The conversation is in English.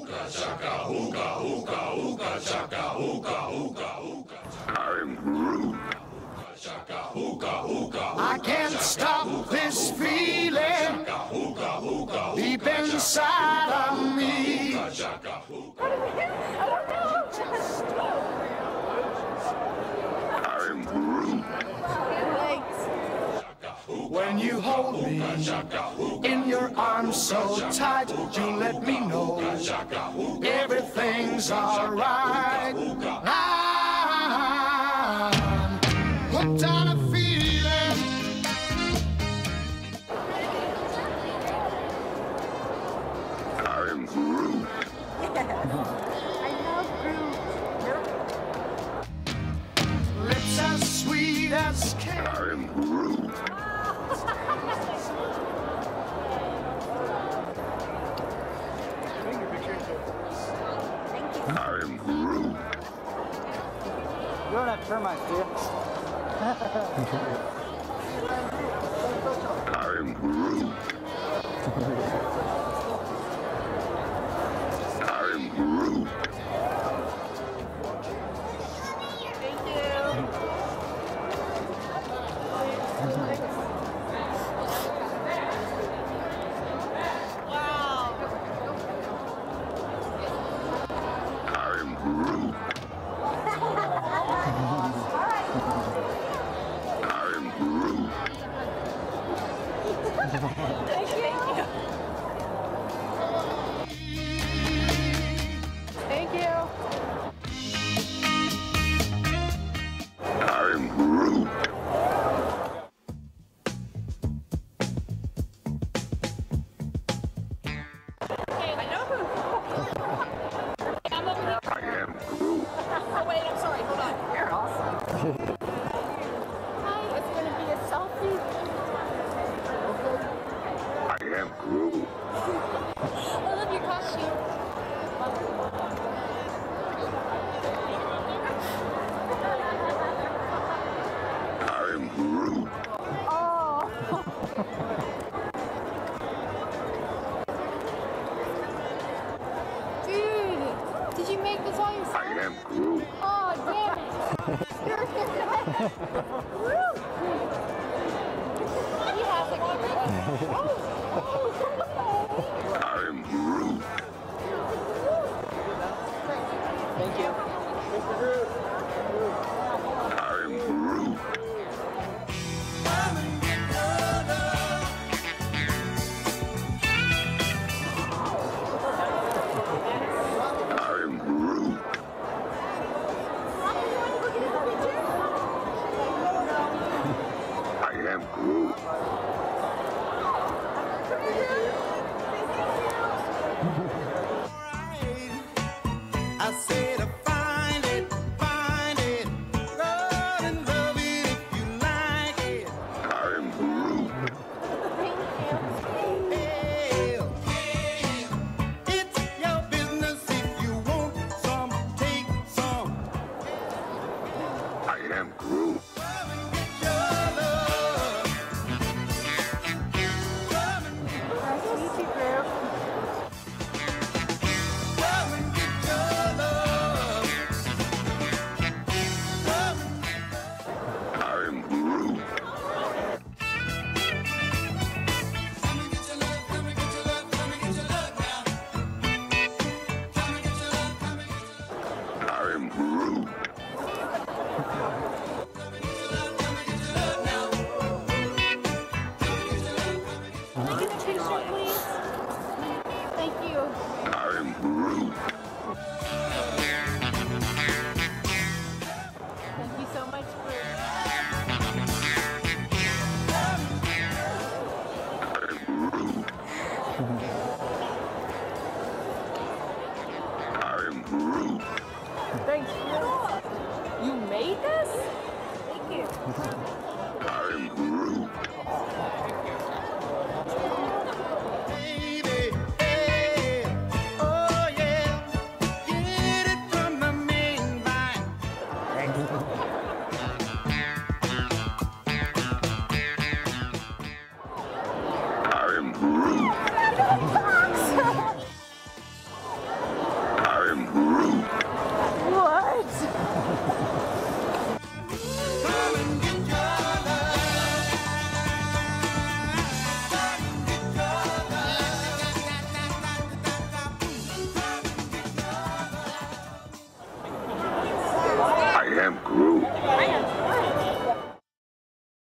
I'm Groot. I can't stop this feeling deep inside of me. I'm Groot. When you hold me in your arms so tight, you let me know everything's alright. I'm hooked on a feeling. I'm Groot. I love Groot. Lips as sweet as candy. I'm Groot. I'm Groot. You don't have termites, do you? I'm Groot. I'm Groot. Thank you. Wow. I'm Groot. I'm Groot. Thank you. Thank you. I'm Groot. Okay, I know who. I'm over here. I am Groot. Oh, wait, I'm sorry. Hold on. You're awesome. Hi, it's going to be a selfie. I am Groot. I love your costume. I'm Groot. Oh. Dude, did you make this all yourself? I am Groot. Oh, damn it. Woo. He has a good I'm Groot. Thank you. I'm Groot. I'm Groot. I am Groot. I said find it, run and love it if you like it. I'm Groot. Hell, it's your business if you want some, take some. I am Groot. Come and get your love. Come and Nice to meet you, Groot. come and get your love. Come and I'm Groot. come and get your love, come and get your love, come and get your love now. Come and get your love, come and get your love. I'm Groot. Can I get a picture, please? Thank you. I'm Groot. Thank you so much, Groot. I'm Groot. I'm Groot. Thanks, Groot. You made this? Thank you. I'm Groot. Baby, hey, oh yeah, get it from the main line. I'm Groot. am Groot. I am.